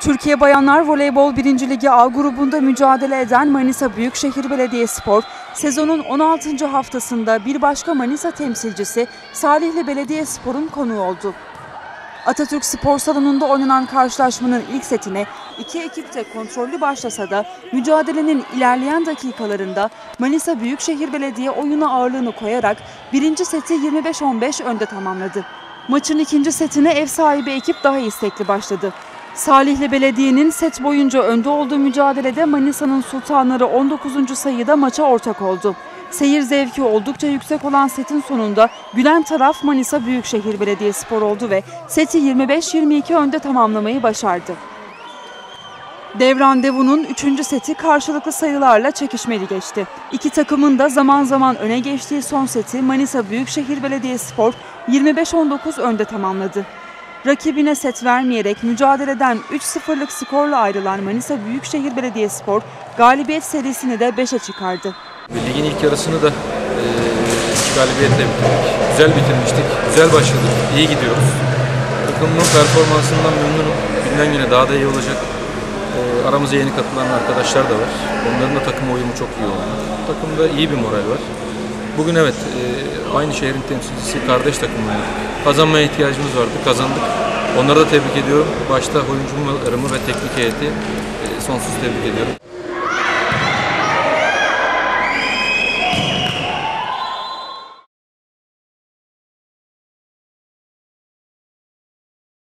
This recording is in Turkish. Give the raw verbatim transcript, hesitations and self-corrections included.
Türkiye Bayanlar Voleybol birinci Ligi A grubunda mücadele eden Manisa Büyükşehir Belediyespor, sezonun on altıncı haftasında bir başka Manisa temsilcisi Salihli Belediyespor'un konuğu oldu. Atatürk Spor Salonu'nda oynanan karşılaşmanın ilk setine iki ekip de kontrollü başlasa da mücadelenin ilerleyen dakikalarında Manisa Büyükşehir Belediye oyuna ağırlığını koyarak birinci seti yirmi beş on beş önde tamamladı. Maçın ikinci setine ev sahibi ekip daha istekli başladı. Salihli Belediye'nin set boyunca önde olduğu mücadelede Manisa'nın sultanları on dokuzuncu sayıda maça ortak oldu. Seyir zevki oldukça yüksek olan setin sonunda gülen taraf Manisa Büyükşehir Belediyespor oldu ve seti yirmi beş yirmi iki önde tamamlamayı başardı. Dev randevunun üçüncü seti karşılıklı sayılarla çekişmeli geçti. İki takımın da zaman zaman öne geçtiği son seti Manisa Büyükşehir Belediyespor yirmi beş on dokuz önde tamamladı. Rakibine set vermeyerek mücadeleden üç sıfırlık skorla ayrılan Manisa Büyükşehir Belediyespor galibiyet serisini de beşe çıkardı. Ligin ilk yarısını da e, galibiyetle bitirdik. Güzel bitirmiştik, güzel başladık, iyi gidiyoruz. Takımın performansından memnunum. Günden güne daha da iyi olacak. E, aramıza yeni katılan arkadaşlar da var. Onların da takım uyumu çok iyi oldu. Takımda iyi bir moral var. Bugün evet e, aynı şehrin temsilcisi, kardeş takımlarıydık. Kazanmaya ihtiyacımız vardı, kazandık. Onları da tebrik ediyorum. Başta oyuncularımı ve teknik heyeti e, sonsuz tebrik ediyorum.